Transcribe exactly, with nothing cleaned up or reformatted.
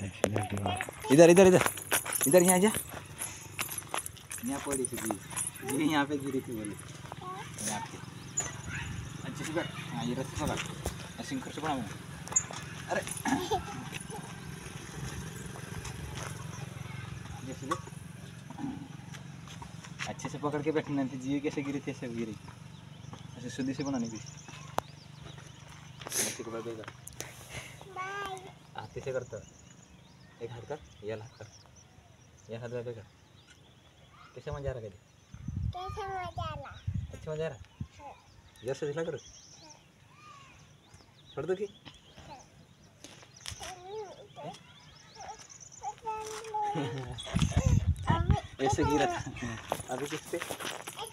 इधर इधर इधर इधर यहाँ जा, यहाँ पड़ी थी जी, ये यहाँ पे गिरी थी बोली यहाँ पे। अच्छे से बैठ, हाँ ये रस्सी पकड़, ऐसे खर्च बना मैंने। अरे जैसे देख, अच्छे से पकड़ के बैठना थी जी, कैसे गिरी थी ऐसे गिरी, ऐसे सीधी से बनानी थी। ऐसे को बैठेगा, हाथ से करता, एक हाथ कर, ये हाथ कर, ये हाथ बैठेगा। कैसे मजा आ रहा है? कैसे मजा आ रहा? अच्छा मजा आ रहा? जोर से दिखला करो, छोड़ दो कि ऐसे गिरा था अभी किस पे?